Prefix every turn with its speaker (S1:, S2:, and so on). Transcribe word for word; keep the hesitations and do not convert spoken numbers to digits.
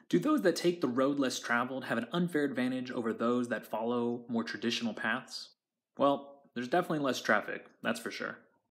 S1: Do those that take the road less traveled have an unfair advantage over those that follow more traditional paths? Well, there's definitely less traffic, that's for sure.